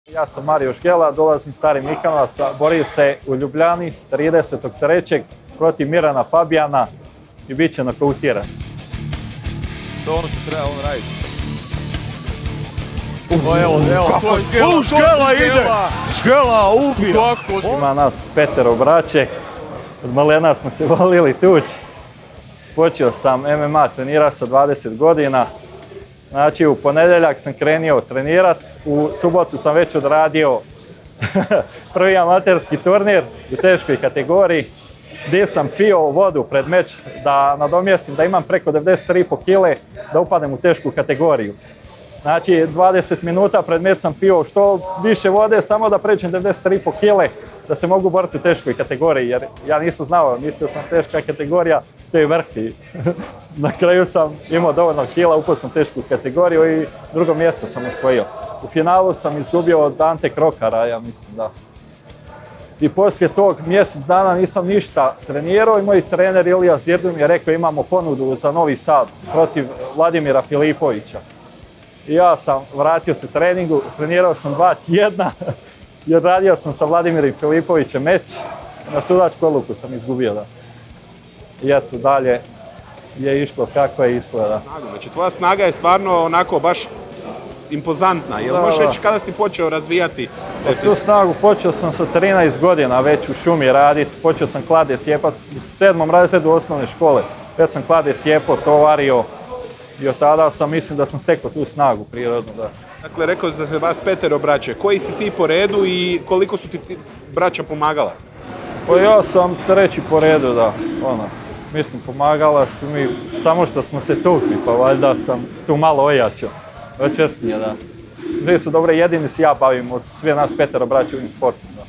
Ja sam Mario Šgela, dolazim iz Starih Mikanovaca, borio se u Ljubljani 30.3. protiv Mirana Fabijana i bit će nokautiran. To je ono što treba on raditi. Evo, Šgela ide! Šgela ubija! Ima nas 5 braće, od malena smo se volili tući. Počeo sam MMA trenirati sa 20 godina. Znači, u ponedjeljak sam krenio trenirat, u subotu sam već odradio prvi amaterski turnir u teškoj kategoriji, gdje sam pio vodu pred meč da nadomjestim da imam preko 93,5 kile da upadnem u tešku kategoriju. Znači, 20 minuta pred meč sam pio što više vode, samo da pređem 93,5 kile da se mogu boriti u teškoj kategoriji, jer ja nisam znao, mislio sam teška kategorija, to je vrh i na kraju sam imao dovoljno kila, upao sam tešku kategoriju i drugo mjesto sam osvojio. U finalu sam izgubio od Ante Krokara, ja mislim da. I poslije tog mjesec dana nisam ništa trenirao i moj trener Ilija Zirdu mi je rekao imamo ponudu za Novi Sad protiv Vladimira Filipovića. I ja sam vratio se treningu, trenirao sam 2 tjedna jer radio sam sa Vladimirom Filipovićem meč. Na sudačku odluku sam izgubio, da. I eto, dalje je išlo kako je išlo, da. Znači, tvoja snaga je stvarno onako baš impozantna. Jel možeš reći kada si počeo razvijati? Tu snagu počeo sam sa 13 godina već u šumi raditi. Počeo sam klade cijepat u 7. razredu osnovne škole. Već sam klade cijepao, tovario i od tada mislim da sam stekao tu snagu prirodno, da. Dakle, rekao da se vas 5 braće. Koji si ti po redu i koliko su ti braća pomagala? Pa ja sam 3. po redu, da. Mislim, pomagala su mi samo što smo se tukli, pa valjda sam tu malo ojačao. Čestnije, da. Svi su dobre, jedini se ja bavim od sve nas 5 braća ovim sportom, da.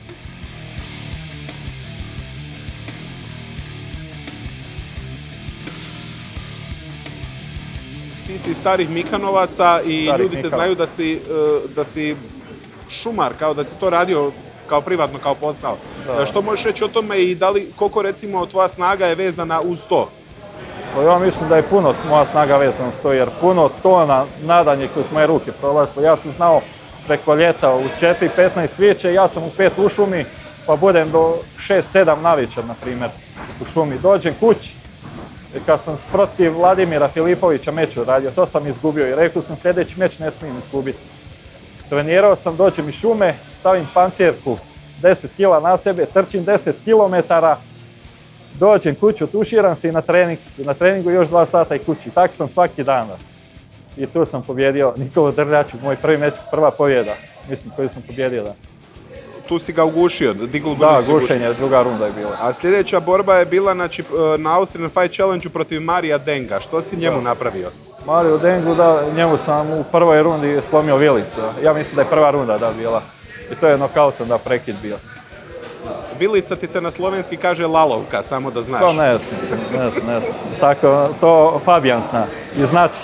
Ti si iz Starih Mikanovaca i ljudi te znaju da si šumar, kao da si to radio kao privatno, kao posao. Da. Što možeš reći o tome i koliko recimo tvoja snaga je vezana uz to? Pa ja mislim da je puno moja snaga vezana uz to, jer puno tona nadanje kroz moje ruke prolazilo. Ja sam znao preko ljeta u 4-15 svijeće, ja sam u 5 u šumi, pa budem do 6-7 navečer, na primjer, u šumi. Dođem kući, kad sam protiv Vladimira Filipovića meč radio, to sam izgubio i rekao sam sljedeći meč ne smijem izgubiti. Trenirao sam, dođem iz šume, stavim pancirku 10 kila na sebe, trčim 10 kilometara, dođem kuću, tuširam se i na treningu još 2 sata i kući. Tako sam svaki dan. I tu sam pobjedio Nikolu Drljaču, moj prvi meč, prva pobjeda, mislim, koju sam pobjedio, da. Tu si ga ugušio, Da, gušenje, druga runda je bila. A sljedeća borba je bila na Austrian Fight Challenge protiv Marija Denga. Što si njemu napravio? Mariju Dengu, da, njemu sam u prvoj rundi slomio vilicu. Ja mislim da je prva runda da bila. I to je nokautom da prekid bio. Vilica ti se na slovenski kaže lalovka, samo da znaš. To ne znam. Tako, to Fabijan zna i znači.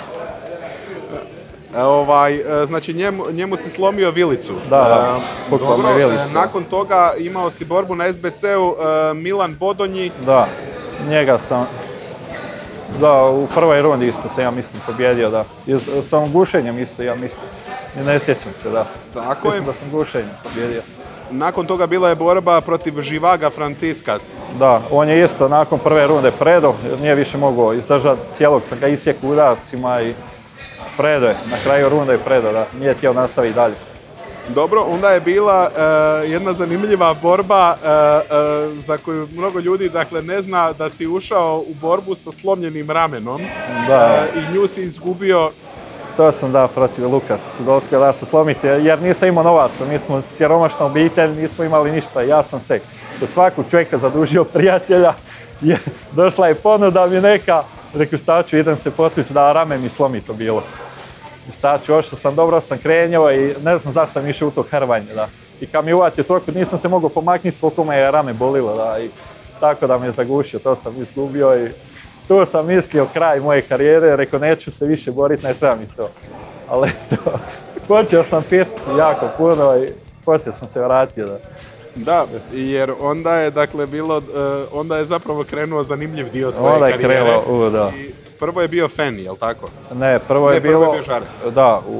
Znači njemu si slomio vilicu. Da, bukvalno vilicu. Nakon toga imao si borbu na SBC-u Milan Bodonji. Da, njega sam, da, u prvoj rundi isto se ja mislim pobjedio, da. S ovom gušenjem isto ja mislim. I ne sjećam se, da. Mislim da sam gušenjem pobjedio. Nakon toga bila je borba protiv Živaga Franciska. Da, on je isto nakon prve runde predo, jer nije više mogao izdržati, cijelog sam ga isjekao udarcima i predo je, na kraju runde je predo, da, nije htio nastaviti dalje. Dobro, onda je bila jedna zanimljiva borba za koju mnogo ljudi dakle, ne zna da si ušao u borbu sa slomljenim ramenom. Da. I nju si izgubio. To sam da protiv Lukasa Sidolska da se slomiti, jer nisam imao novaca, mi smo siromašna obitelj, nismo imali ništa, ja sam se kod svakog čovjeka zadužio prijatelja, došla je ponuda mi neka, rekao šta ću, idem se potući da rame mi slomi to bilo. I šta ću, ošto sam, dobro sam krenio i ne znam zašto sam išao u to hrvanje, da. I kad mi uvatio toliko, nisam se mogao pomakniti koliko me je rame bolilo, da, i tako da me je zagušio, to sam izgubio i tu sam mislio kraj moje karijere, rekao neću se više boriti, ne treba mi to. Ali eto, počeo sam piti jako puno i počeo sam se vratiti, da. Da, jer onda je dakle bilo, onda je zapravo krenuo zanimljiv dio tvoje karijere. Onda je krenuo, da. I prvo je bio Fen, jel tako? Ne, prvo je bilo, Žar. da, u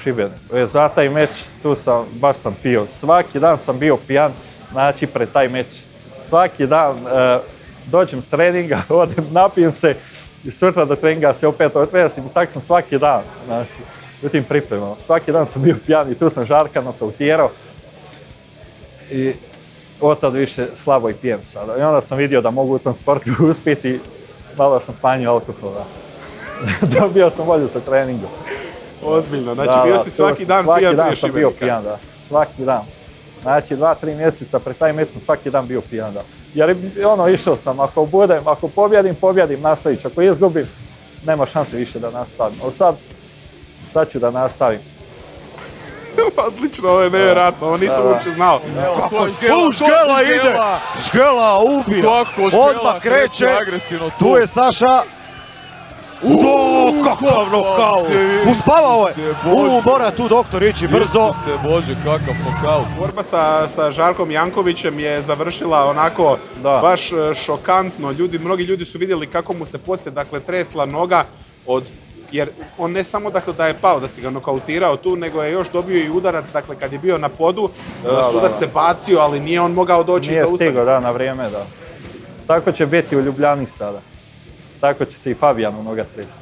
Šibeniku. Za taj meč tu baš sam pio. Svaki dan sam bio pijan, znači pred taj meč. Svaki dan dođem s treninga, odem, napijem se i sutra do treninga se opet otresim i tak sam svaki dan, znači, u tim pripremama. Svaki dan sam bio pijan i tu sam žarka nokautirao i od tad više slabo i pijem sada. I onda sam vidio da mogu u tom sportu uspjeti i malo sam smanjio alkohola. Dobio sam volju sa treningom. Ozbiljno, znači bio si svaki dan pijan prije Šibenika. Svaki dan sam bio pijan, da. Svaki dan. Znači 2-3 mjeseca pred taj meč sam svaki dan bio pijan, da. Jer išao sam, ako pobjedim, nastavit ću. Ako izgubim, nema šanse više da nastavim. Ali sad ću da nastavim. Odlično, ovo je nevjerojatno, ovo nisam uopće znao. Žgela ide! Žgela ubija! Odmah kreće! Tu je Saša! Kakav nokaut! Uspavao je! Mora tu doktor ići brzo! Bože, kakav nokaut! Borba sa Žarkom Jankovićem je završila onako baš šokantno. Mnogi ljudi su vidjeli kako mu se poslije tresla noga jer on ne samo da je pao, da si ga nokautirao tu, nego je još dobio i udarac, kad je bio na podu, sudac se bacio, ali nije on mogao doći i zaustaviti. Nije stigao, na vrijeme, da. Tako će biti u Ljubljani sada. Tako će se i Fabijanu noga tresti.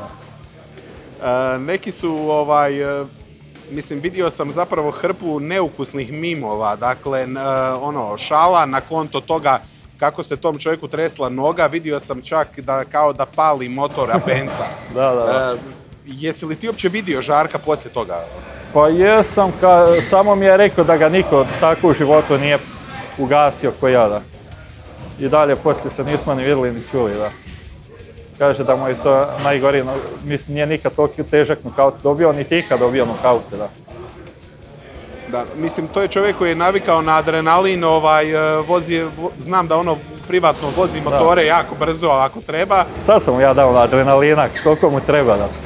Neki su, mislim, vidio sam zapravo hrpu neukusnih mimova, dakle, šala na konto toga kako se tom čovjeku tresla noga, vidio sam čak kao da pali motor Apenca. Da. Jesi li ti uopće vidio Žarka poslije toga? Pa jesam, samo mi je rekao da ga niko tako u životu nije ugasio ko ja, da. I dalje poslije se nismo ni vidjeli ni čuli, da. Kaže da mu je to najgori, mislim, nije nikad toliko težak nokaut dobio, niti ikad dobio nokaute, da. Da, mislim, to je čovjek koji je navikao na adrenalin, znam da privatno vozi motore jako brzo ako treba. Sad sam mu ja dao adrenalina, koliko mu treba, da.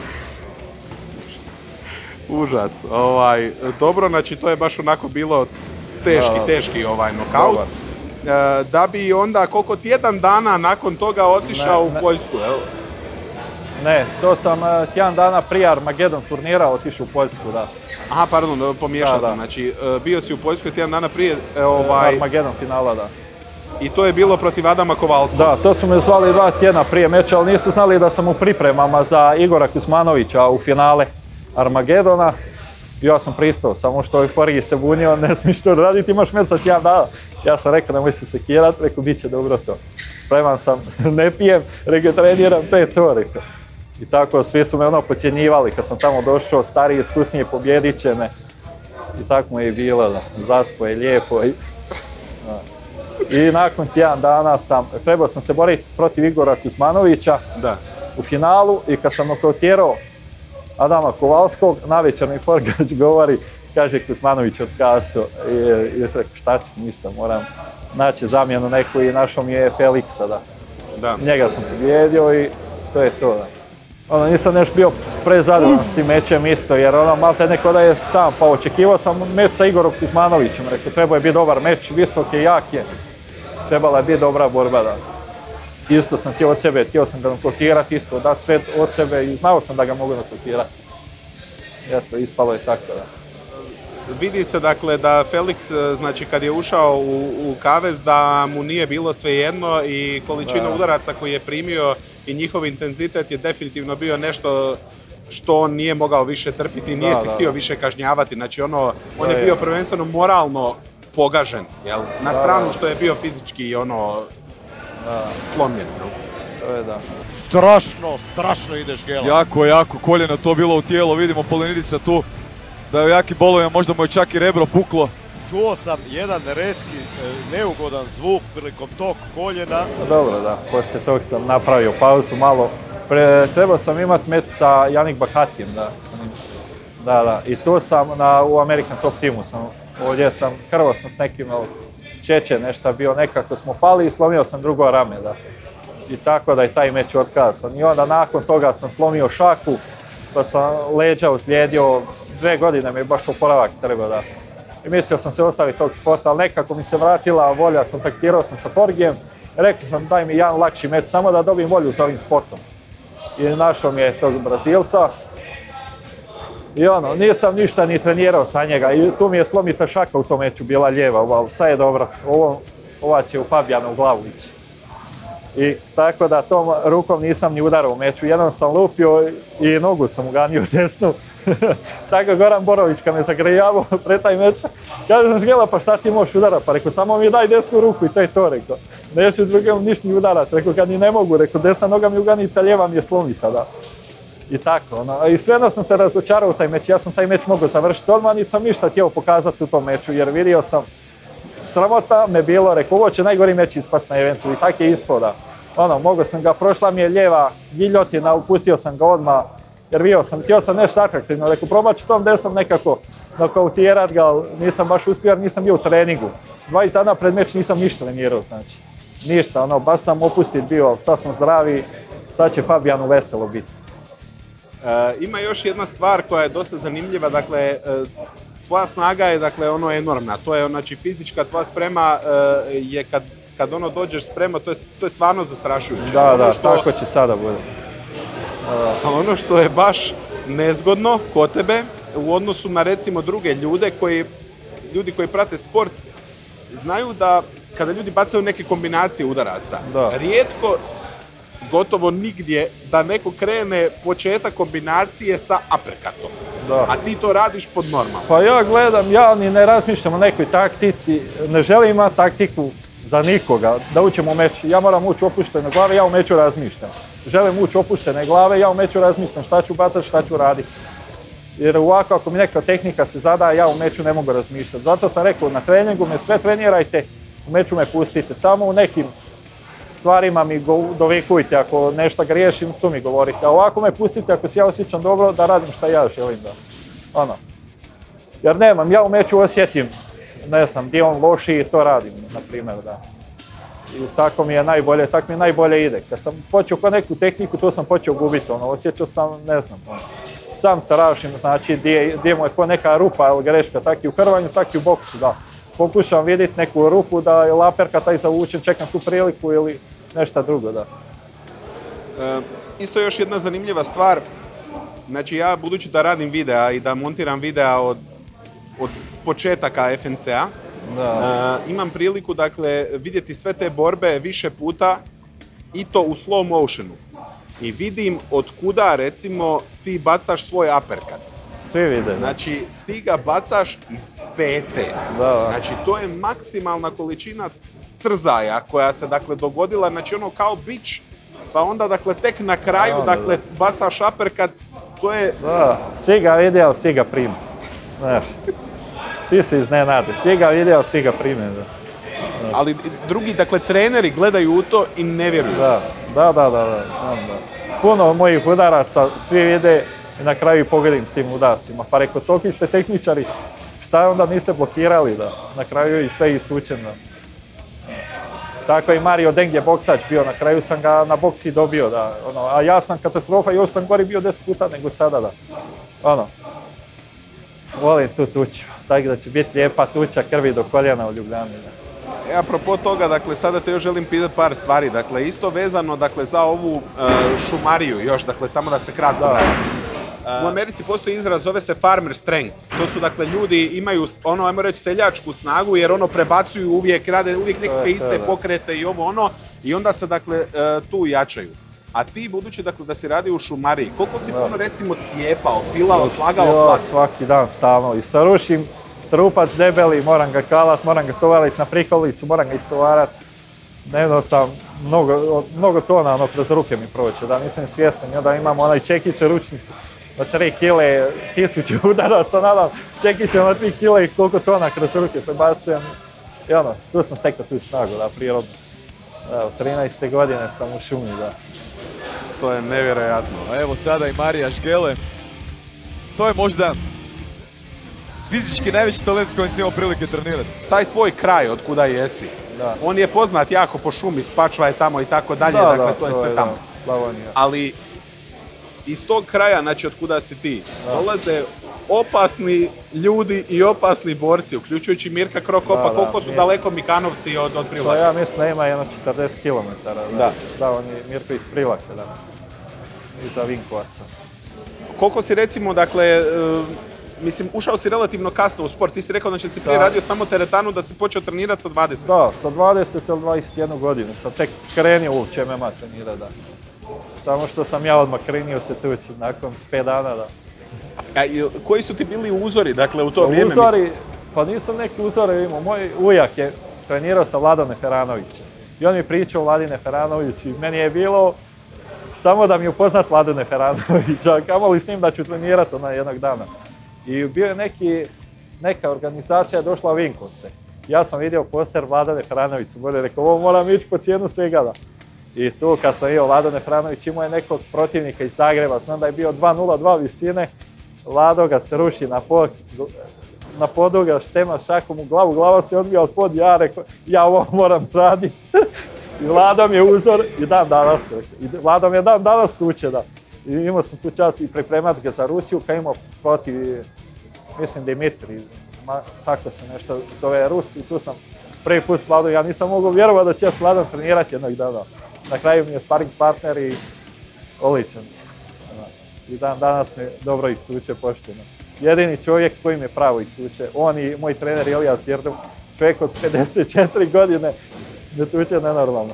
Užas, dobro, znači to je baš onako bilo teški nokaut. Da bi onda koliko tjedan dana nakon toga otišao u Poljsku, jel? Ne, to sam tjedan dana prije Armagedon turnira otišao u Poljsku, da. Aha, pardon, pomiješao sam, znači bio si u Poljskoj tjedan dana prije Armagedon finala, da. I to je bilo protiv Adama Kovalskog? Da, to su me zvali 2 tjedna prije meča, ali nisu znali da sam u pripremama za Igora Kuzmanovića u finale Armagedona. Ja sam pristao, samo što je Forgi se bunio, ne smiješ to raditi, imaš meč za tjedan dana. Ja sam rekao, nemoj se sekirat, rekao, bit će dobro to. Spreman sam, ne pijem, rekao, treniram, to je to, rekao. I tako, svi su me podcjenjivali, kad sam tamo došao, stariji, iskusniji, pobjedit će me. I tako mu je i bilo, da, zaspo je lijepo. I nakon tjedan dana trebao sam se boriti protiv Igora Kuzmanovića u finalu i kad sam nokautirao Adama Kovalskog, navečer mi Forgač govori, kaže Kuzmanović otkazao i rekao šta ću, ništa, moram naći zamjenu neku i našao mi je Felixa, da. Njega sam pobjedio i to je to, da. Nisam nešto bio prezadovoljan s tim mečem isto, jer malte neko da je sam, pa očekivao sam meč sa Igorom Kuzmanovićem, rekao trebao je biti dobar meč, visok je, jak je, trebala je biti dobra borba, da. Isto sam htio sam ga nokautirati, isto dati sve od sebe i znao sam da ga mogu nokautirati. Eto, ispalo je tako, da. Vidi se dakle da Felix, znači kad je ušao u kavez, da mu nije bilo svejedno i količina udaraca koji je primio i njihov intenzitet je definitivno bio nešto što on nije mogao više trpiti, nije se htio više kažnjavati, znači on je bio prvenstveno moralno pogažen, jel? Na stranu što je bio fizički slomljen. To je da. Strašno ide Žgela. Jako koljeno to bilo u tijelo, vidimo Polenidisa tu da je jaki bolovima, možda mu je čak i rebro puklo. Čuo sam jedan rezki, neugodan zvuk prilikom tog koljena. Dobro, da, poslije tog sam napravio pauzu malo. Trebao sam imati meč sa Janik Bahatijem, da. Da, i tu sam u American Top Teamu ovdje sam, krvao sam s nekim, Čeče nešto bio, nekako smo pali i slomio sam drugo rame, da. I tako da je taj meč otkazan. I onda nakon toga sam slomio šaku, pa sam leđa uzlijedio, 2 godine mi je baš oporavak treba, da. I mislio sam se ostaviti tog sporta, ali nekako mi se vratila volja, kontaktirao sam sa Forgijem, rekao sam daj mi jedan lakši meč, samo da dobijem volju za ovim sportom. I našao mi je tog Brazilca I nisam ništa ni trenirao sa njega i tu mi je slomita šaka u tom meču bila lijeva, sad je dobro, ova će u Fabijana u glavu ići. I tako da tom rukom nisam ni udarao u meču, jednom sam lupio i nogu sam uganio desnu. Tako Goran Borović kad me zagrijavao pred taj meč, kažem Žgela pa šta ti možeš udarati, pa rekao samo mi daj desnu ruku i to je to, rekao. Neću drugom ništa ni udarati, rekao kad ni ne mogu, rekao desna noga mi uganita, lijeva mi je slomita, da. I tako, i svejedno sam se razočarao u taj meč, ja sam taj meč mogao završiti odmah, niti sam ništa htio pokazati u tom meču, jer vidio sam, sramota me bilo, rekao ovo će najgori meč ispast na eventu i tak je ispao, da. Mogao sam ga, prošla mi je lijeva giljotina, upustio sam ga odmah, jer htio sam nešto atraktivno, rekao probat ću tom desnom nekako nokautirat ga, ali nisam baš uspio jer nisam bio u treningu. 20 dana pred meč nisam ništa trenirao, znači, ništa, baš sam opustit bio, sad sam zdravi, sad će Fabijanu veselo biti. Ima još jedna stvar koja je dosta zanimljiva, dakle, tvoja snaga je enormna, to je znači fizička tvoja sprema je kad dođeš sprema, to je stvarno zastrašujuće. Da, tako će sada bude. Ono što je baš nezgodno kod tebe u odnosu na recimo druge ljudi koji prate sport, znaju da kada ljudi bacaju neke kombinacije udaraca, rijetko, gotovo nigdje, da neko krene početak kombinacije sa uppercutom. A ti to radiš pod normama. Pa ja gledam, ja ni ne razmišljam o nekoj taktici, ne želim imati taktiku za nikoga, da uđem u meč. Ja moram ući opuštene glave, ja u meču razmišljam. Želim ući opuštene glave, ja u meču razmišljam šta ću bacati, šta ću raditi. Jer ovako, ako mi neka tehnika se zada, ja u meču ne mogu razmišljati. Zato sam rekao, na treningu me sve trenirajte, u meču me pustite. Samo u nekim stvarima mi dovikujte, ako nešto griješim, tu mi govorite. A ovako me pustite, ako se ja osjećam dobro, da radim šta ja želim. Jer nemam, ja u meču osjetim, ne znam, gdje on loši i to radim, na primjer, da. I tako mi je najbolje ide. Kad sam počeo kod neku tehniku, to sam počeo gubiti, osjećao sam, ne znam, sam tražim, znači, gdje mu je ko neka rupa ili greška, tak i u hrvanju, tak i u boksu, da. Pokušam vidjeti neku rupu, da je laperka taj zavučen, čekam tu priliku ili nešto drugo, da. Isto još jedna zanimljiva stvar, znači ja budući da radim videa i da montiram videa od početaka FNC-a, imam priliku, dakle, vidjeti sve te borbe više puta i to u slow motionu. I vidim od kuda, recimo, ti bacaš svoj uppercut. Svi vide. Znači, ti ga bacaš iz pete. Znači, to je maksimalna količina trzaja koja se, dakle, dogodila, znači kao bič, pa onda, dakle, tek na kraju, dakle, bacaš uppercut, to je... Da, svi ga vide, ali svi ga prime. Znaš, svi se iznenade, svi ga vide, ali svi ga prime. Ali drugi, dakle, treneri gledaju u to i ne vjeruju. Da, znam da. Puno mojih udaraca svi vide i na kraju pogodim s tim udarcima. Pa reko, toliki ste tehničari, šta onda niste blokirali, da? Na kraju i sve istučeno. Tako i Mario Deng je boksač bio, na kraju sam ga na boksi dobio, da. A ja sam katastrofa, još sam gori bio 10 puta nego sada, da. Volim tu tuču, tako da će biti lijepa tuča krvi do koljena u Ljubljani. Apropo toga, dakle, sada te još želim pitati par stvari, dakle, isto vezano, dakle, za ovu šumariju još, dakle, samo da se kratko vratim. U Americi postoji izraz, zove se farmer strength. To su, dakle, ljudi imaju, ajmo reći, seljačku snagu, jer prebacuju uvijek, rade uvijek nekakve iste pokrete i i onda se, dakle, tu jačaju. A ti, budući, dakle, da si radio u šumariji, koliko si puno, recimo, cijepao, pilao, slagao plat? Svaki dan, stalno. I sarušim trupac debeli, moram ga kalat, moram ga tovalit na prikolicu, moram ga istovarat. Dnevno sam mnogo tona kroz ruke mi proće, da nisam svjestan. I onda imam onaj čekiće ručnicu na 3 kile, 1000 udaraca, nadam, čekiće na 3 kile i koliko tona kroz ruke prebacujem. I tu sam stekao tu snagu, da, prirodno. U 13. godine sam u šumi, da. To je nevjerojatno. A evo sada i Marija Žgele. To je možda fizički najveći talent s kojim si imao prilike trenirati. Taj tvoj kraj od kuda jesi, on je poznat jako po šumi, Spačva je tamo i tako dalje, dakle to je sve tamo. Slavonija. Ali iz tog kraja, znači od kuda si ti, dolaze opasni ljudi i opasni borci, uključujući Mirka Krokopa. Koliko su daleko Mikanovci od Privlaka? Ja mislim da ima jedno 40 km. Da, on je Mirko iz Privlaka, da. Iza Vinkovaca. Koliko si recimo, dakle, mislim, ušao si relativno kasno u sport, ti si rekao da si prije radio samo teretanu, da si počeo trenirati sa 20. Da, sa 20 ili 21 godinu sam tek krenio uopće MMA trenirati, da. Samo što sam ja odmah krenio se tući nakon 5 dana, da. Koji su ti bili uzori, dakle, u to vrijeme? Uzori, pa nisam neki uzore imao. Moj ujak je trenirao sa Vladom Neferanovićem. I on mi pričao o Vladi Neferanoviću i meni je bilo samo da mi upoznat Vladu Neferanovića, kamoli s njim da ću trenirati jednog dana. I bio je neka organizacija došla u Vinkovce. Ja sam vidio poster Vlada Neferanovića, bolje rekao, ovo moram ići po cijenu svega, da. I tu kad sam vidio Vlado Neferanović imao je nekog protivnika iz Zagreba, znam da je bio 2.02 visine, Vlado ga se ruši na podu ga štema šakom u glavu, glava se odbija od pod, ja rekao, ja ovo moram raditi. I Vlado mi je uzor i dan danas, Vlado mi je dan danas tuče, da. I imao sam tu čast i pripremati ga za Rusiju, kad imao protiv, mislim, Dimitri, tako se nešto zove Rus, i tu sam prvi put s Vladom, ja nisam mogao vjerovati da će ja s Vladom trenirati jednog dana. Na kraju mi je sparing partner i odličan. I dan danas me dobro istuče pošteno. Jedini čovjek koji me pravo istuče, on i moj trener Ilija Sirdum, čovjek od 54 godine, me tuče nenormalno.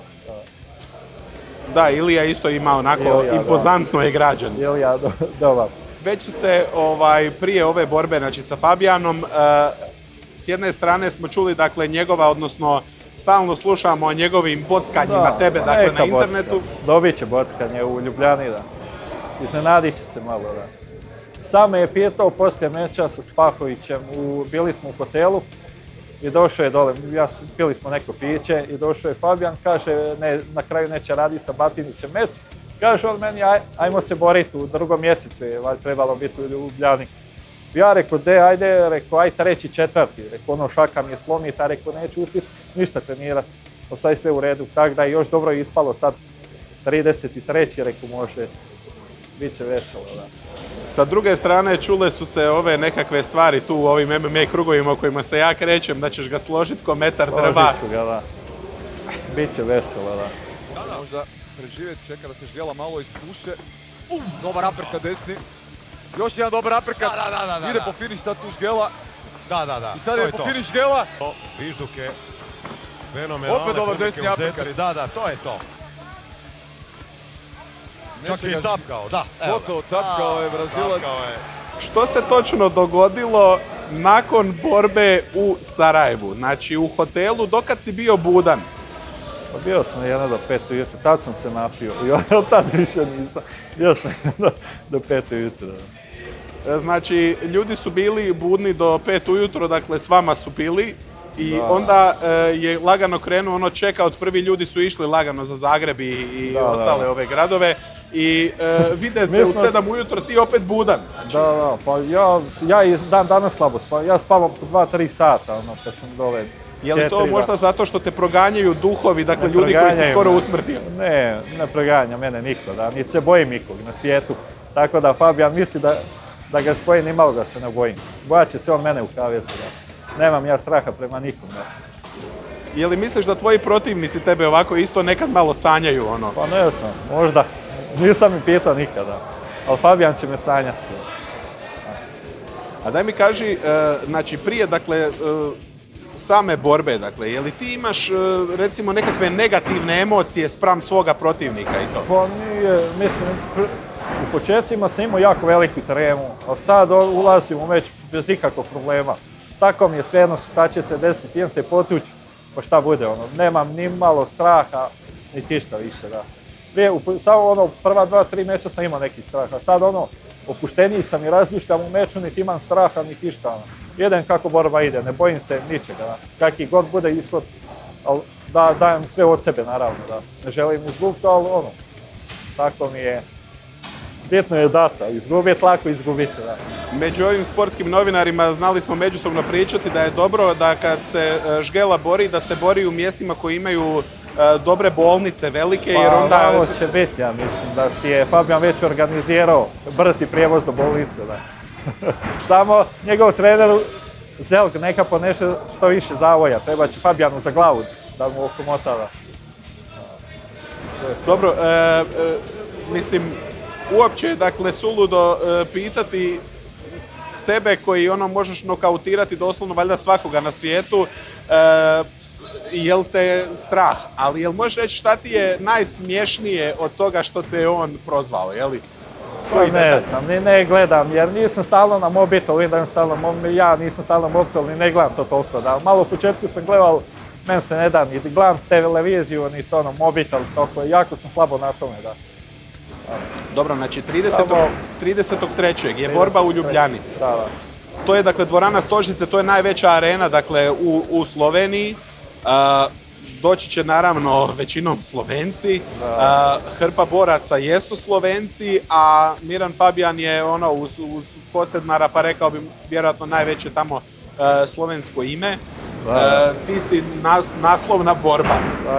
Da, Ilija isto ima onako impozantno je građan. Ilija, dobar. Već su se prije ove borbe, znači sa Fabijanom, s jedne strane smo čuli, dakle, njegova, odnosno stalno slušamo o njegovim bockanjima tebe, dakle, na internetu. Dobit će bockanje u Ljubljani, da. Iznenadit će se malo, da. Sam me je pitao poslije meča sa Spahovićem, bili smo u hotelu i došao je dole, pili smo neko piće i došao je Fabijan, kaže, na kraju neće raditi sa Batinićem meč. Kaže on meni, ajmo se boriti u drugom mjesecu, je trebalo biti u Ljubljani. Ja rekao, ajde, aj treći, četvrti, rekao, ono šaka mi je slomita, rekao, neću uspjeti ništa trenirati, to sad je sve u redu, tako da je još dobro ispalo sad 33. rekao, može, bit će veselo, da. Sa druge strane, čule su se ove nekakve stvari tu u ovim MMA krugovima u kojima se ja krećem, da ćeš ga složiti ko metar drva. Složit ću ga, da. Bit će veselo, da. Možda preživjeti, čeka da se Žgela malo ispuše. Dobar aperkat desni. Još jedan dobar aperkat. Ide po finiš sad tu Žgela. Da. I sad je po finiš Žgela. Vižduke. Fenomenalne. Opet dobar desni aperkat. Da, to je to. Čak je i tapkao, da. Gotovo, tapkao je Brazilac. Što se točno dogodilo nakon borbe u Sarajevu? Znači u hotelu, dokad si bio budan? Pa bio sam 1 do 5 ujutro, tad sam se napio i od tad više nisam. Bio sam 1 do 5 ujutro. Znači, ljudi su bili budni do 5 ujutro, dakle s vama su pili i onda je lagano krenuo ono checkout, prvi ljudi su išli lagano za Zagreb i ostale ove gradove i vidite u 7 ujutro ti opet budan. Da, pa ja i dan danas slabo spavam, ja spavam po 2-3 sata kad sam dole. Je li to možda zato što te proganjaju duhovi, dakle ljudi koji se skoro usmrtio? Ne proganja mene niko, da, niti se bojim nikog na svijetu. Tako da Fabijan misli da ga spojim, nimalo ga se ne bojim. Bojat će se on mene u kavesu, da. Nemam ja straha prema nikom, da. Je li misliš da tvoji protivnici tebe ovako isto nekad malo sanjaju, ono? Pa ne znam, možda. Nisam mi pitao nikada, ali Fabijan će me sanjati. A daj mi kaži, znači prije, dakle, same borbe, dakle, je li ti imaš recimo nekakve negativne emocije spram svoga protivnika i to? Pa nije, mislim, u početcima sam imao jako veliku tremu, a sad ulazim u meč bez ikakvog problema. Tako mi je svejedno šta će se desiti, idem se potući, pa šta bude, ono, nemam ni malo straha, niti išta više, da. Samo ono, prva 2-3 meča sam imao neki strah, a sad ono, opušteniji sam i razmišljam u meču, niti imam straha, niti išta, ono. Idem kako borba ide, ne bojim se ničega, kakvi god bude ishod, ali dajem sve od sebe, naravno, da. Ne želim izgubiti, ali ono, tako mi je. Bitno je data, izgubiti lako izgubiti, da. Među ovim sportskim novinarima znali smo međusobno pričati da je dobro da kad se Žgela bori, da se bori u mjestima koji imaju dobre bolnice, velike, jer onda... Pa ovo će biti, ja mislim, da si je Fabijan već organizirao brzi prijevoz do bolnice, da. Samo njegov trener Zelk neka poneše što više zavoja, treba će Fabijanu za glavu da mu okomotava. Dobro, mislim, uopće, dakle, suludo pitati tebe koji možeš nokautirati doslovno valjda svakoga na svijetu, jel te strah, ali jel možeš reći šta ti je najsmiješnije od toga što te je on prozvao, jeli? Ne znam, ne gledam jer nisam stalno na mobitelu, ja nisam stalno na mobitelu ni ne gledam to toliko. Da. Malo u početku sam gledao, meni se ne da ni gledam televiziju, ni to na mobitel, toliko, jako sam slabo na tome. Da. Dobro, znači 30.3. je borba u Ljubljani. Da. To je dakle dvorana Stožice, to je najveća arena dakle u Sloveniji. Doći će naravno većinom Slovenci, hrpa boraca jesu Slovenci, a Miran Fabijan je uz Posednara, pa rekao bi vjerojatno najveće tamo slovensko ime. Ti si naslovna borba.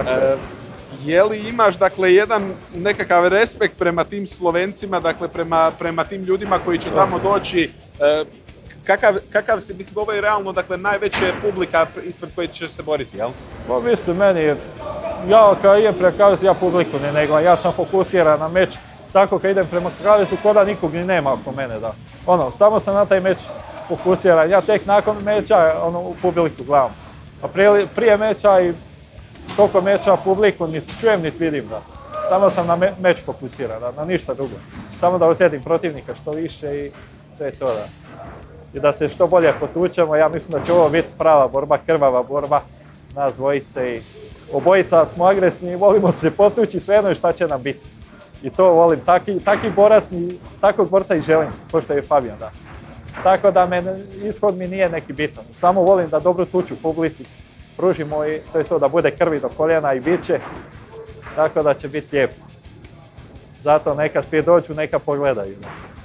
Je li imaš dakle jedan nekakav respekt prema tim Slovencima, dakle prema tim ljudima koji će tamo doći? Kakav si, mislim, ovo je realno, dakle, najveća publika ispred koje će se boriti, jel? Pa mislim, meni, ja kad idem prema kavezu, ja publiku ne gledam, ja sam fokusiran na meč, tako kad idem prema kavezu, ko da nikog ni nema oko mene, da. Samo sam na taj meč fokusiran, ja tek nakon meča, u publiku gledam. A prije meča i toliko meča publiku niti čujem, niti vidim, da. Samo sam na meč fokusiran, da, na ništa drugo. Samo da osjetim protivnika što više i to je to, da. I da se što bolje potučemo, ja mislim da će ovo biti prava borba, krvava borba nas dvojice i obojica smo agresni i volimo se potući svejedno šta će nam biti. I to volim, takvog borca i želim, pošto je Fabijan, da. Tako da ishod mi nije neki bitan, samo volim da dobro tuču u publici, pružimo i to je to, da bude krvi do koljena i bit će, tako da će biti lijepo. Zato neka svi dođu, neka pogledaju.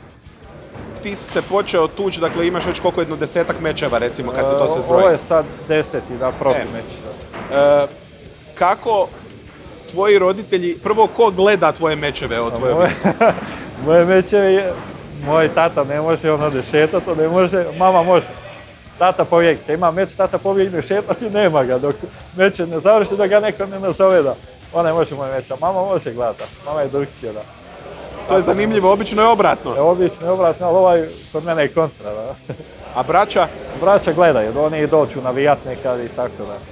Ti si se počeo tući, dakle imaš već koliko 10-ak mečeva recimo kad se to se zbroji? Ovo je sad 10. da, profi meč. Kako tvoji roditelji, prvo ko gleda tvoje mečeve od tvoje obitelji? Moje mečeve, moj tata ne može, on ode šetati, to ne može, mama može. Tata pobjegne, kad ima meč, tata pobjegne šetati, nema ga, dok meče ne završi, da ga neko ne nazove da. Ona ne može moj meč, a mama može gledati, mama je drugčija, da. To je zanimljivo, obično je obratno. Obično je obratno, ali ovaj kod mene je kontra, da. A braća? Braća gledaju, oni doću navijat nekad i tako, da.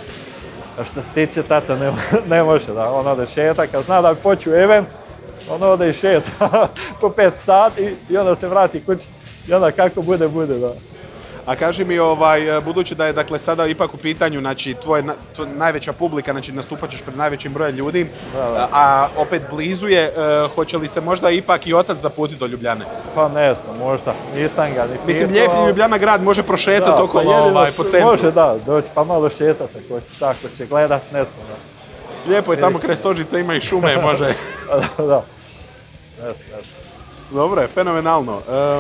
A što se tiče tata, ne može, da. On ode šeta, kad zna da poču event, on ode i šeta po 5 sati i onda se vrati kući i onda kako bude, da. A kaži mi, budući da je dakle sada ipak u pitanju, znači tvoja najveća publika, znači nastupat ćeš pred najvećim brojem ljudi, a opet blizu je, hoće li se možda ipak i otac zaputiti do Ljubljane? Pa ne znam, možda, nisam ga ni pitao. Mislim, lijep Ljubljana grad, može prošetati okolo po centru. Može, da, doći pa malo šetati, ako će gledat, ne znam. Lijepo je tamo kraj Stožice, ima i šume, može. Da, ne znam. Dobro je, fenomenalno.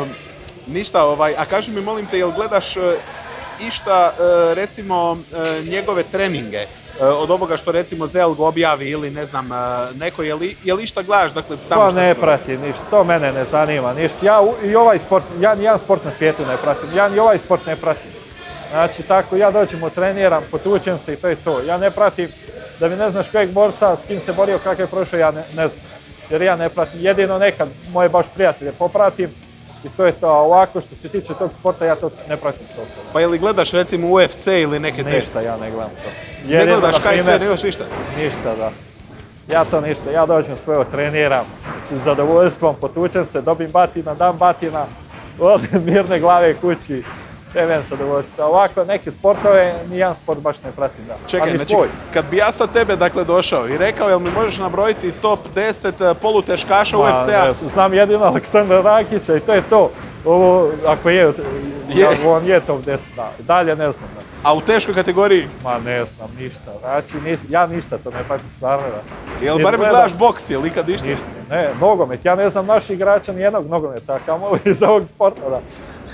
Ništa, a kaži mi, molim te, jel gledaš išta, recimo, njegove treninge od ovoga što recimo Zelg objavi ili ne znam, neko, jel išta gledaš, dakle, tamo što se... Pa ne pratim ništa, to mene ne zanima ništa. Ja nijedan sport na svijetu ne pratim, ja ni ovaj sport ne pratim. Znači, tako, ja dođem, treniram, potučem se i to je to. Ja ne pratim, da mi ne znaš kojeg borca, s kim se borio, kako je prošao, ja ne znam. Jer ja ne pratim, jedino nekad moje baš prijatelje popratim. I to je to, a ovako što se tiče tog sporta, ja to ne pratim toliko. Pa je li gledaš recimo UFC ili neke te? Ništa, ja ne gledam to. Ne gledaš kaj sve, ne gledaš ništa? Ništa, da. Ja to ništa, ja dođem svoje, treniram, s zadovoljstvom, potučem se, dobim batina, dam batina, odem mirne glave kući, temen zadovoljstvo. Ovako neke sportove, nijedan sport baš ne pratim, da. Čekaj, znači, kad bi ja sad tebe dakle došao i rekao, jel mi možeš nabrojiti top 10 poluteškaša UFC-a? Znam jedino Aleksandra Rakića i to je to. Ovo, ako je, on je top 10, da. Dalje ne znam. Da. A u teškoj kategoriji? Ma ne znam, ništa. Znači, ja ništa to ne pratim stvarno, da. Jel barem gledaš boks, jel ikad ništa? Ništa, ne, nogomet. Ja ne znam naših igrača nijednog nogometa, kamoli iz ovog sporta, da.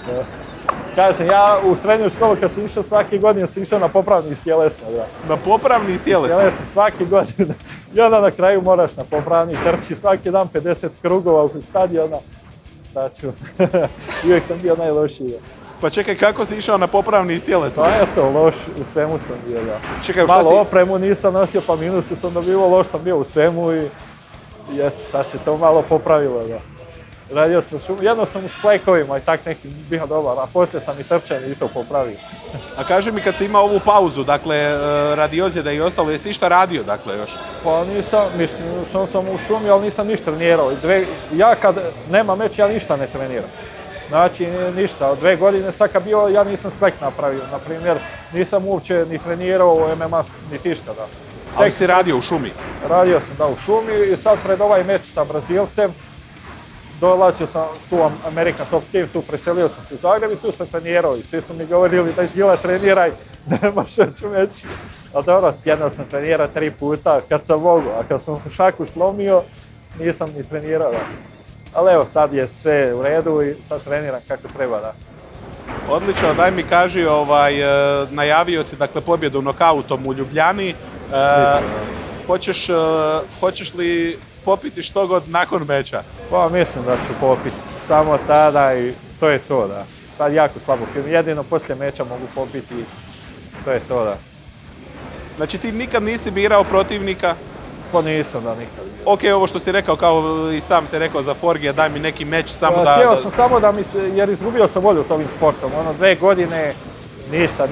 Kažem, ja u srednju školu kad sam išao svake godine sam išao na popravni iz tjelesna, da. Na popravni iz tjelesna? Svake godine. I onda na kraju moraš na popravni, trči svaki dan 50 krugova u stadiona. Znači, uvijek sam bio najlošiji. Pa čekaj, kako si išao na popravni iz tjelesna? Pa eto, loš, u svemu sam bio, da. Čekaj, malo opremu nisam nosio, pa minuse sam dobivao, loš sam bio u svemu i I sad se to malo popravilo, da. Radio sam jedno sam u splekovima i tak neki bio dobar, a poslije sam i trčan i to popravio. A kaži mi, kad si imao ovu pauzu, dakle, radi ozljeda i ostalo, jesi išta radio, dakle, još? Pa nisam, mislim, sam u šumi, ali nisam ništa trenirao. Ja kad nema meč, ja ništa ne treniram. Znači, ništa. Od 2 godine sad kad bio, ja nisam splek napravio. Naprimjer, nisam uopće ni trenirao MMA, niti išta, da. Ali si radio u šumi? Radio sam, da, u šumi i sad pred ovaj meč sa Brazilcem dolazio sam tu American Top Team, tu preselio sam se u Zagreb i tu sam trenirao i svi su mi govorili da Žila treniraj, nemaš hoću meč. Ali dobro, tjedno sam trenirao 3 puta kad sam mogu, a kad sam šaku slomio nisam ni trenirao. Da. Ali evo, sad je sve u redu i sad treniram kako treba, da. Odlično, daj mi kaži, najavio si dakle pobjedu nokautom u Ljubljani. Hoćeš li popiti što god nakon meča? Pa mislim da ću popiti, samo tada i to je to, da. Sad jako slabo, jedino poslije meča mogu popiti i to je to, da. Znači ti nikad nisi birao protivnika? Pa nisam, da, nikad. Ok, ovo što si rekao, kao i sam si rekao za Forgija, daj mi neki meč samo da... Htio sam samo da mi se, jer izgubio sam volju s ovim sportom, 2 godine ništa,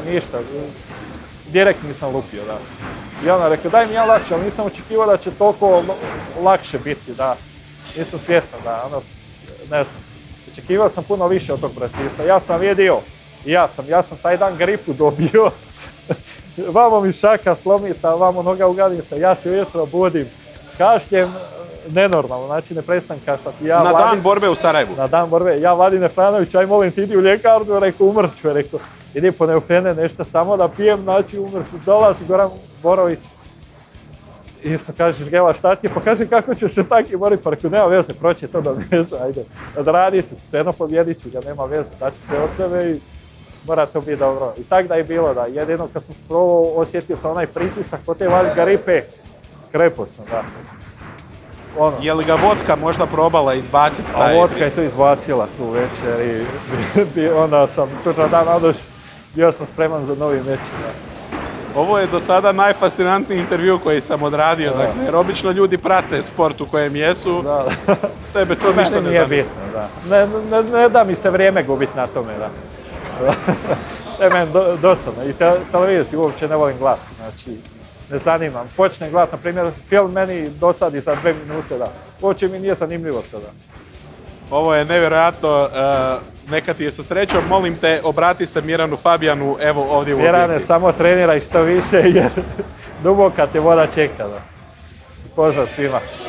direkt nisam lupio, da. I ona rekao, daj mi ja lakše, ali nisam očekivao da će toliko lakše biti, da. Nisam svjestan, da, ne znam. Očekivao sam puno više od tog Brazilca. Ja sam vidio, ja sam taj dan gripu dobio. Vamo mi šaka slomita, vamo noga ugadita, ja se ujutro budim, kašljem, nenormalno, znači ne prestam kašljati. Na dan borbe u Sarajevu? Na dan borbe, ja Vladimir Franović, aj molim ti idi u ljekarnu, rekao umrću, rekao idi po neufene nešto samo da pijem, znači umrću, dolazi Goran Borović. I sam kaže, Žgela šta ti je, pa kaže kako će se taki boriti, pa rekao nema veze, proći to da vezu, ajde, odradit ću, svejedno pobjedit ću ga, nema veze, daću se od sebe i mora to biti dobro. I tak da je bilo, da. Jedino kad sam sprobao, osjetio sam onaj pritisak od te gripe, krepo sam, da. Je li ga vodka možda probala izbaciti? A vodka je to izbacila tu večer i onda sam sutra dan odoš, bio sam spreman za novi meč. Ovo je do sada najfascinantniji intervju koji sam odradio, dakle, jer obično ljudi prate sport u kojem jesu, tebe to ništa ne nije bitno, da. Ne da mi se vrijeme gubiti na tome, da. To je meni dosadno i televiziju uopće ne volim gledati, znači ne zanimam. Počnem gledati, na primjer, film meni dosadi za 2 minute, da. Uopće mi nije zanimljivo to, da. Ovo je nevjerojatno, neka ti je sa srećom, molim te, obrati se Miranu Fabijanu, evo ovdje u objektiv. Mirane, samo treniraj što više jer duboka te voda čeka, da. Pozdrav svima.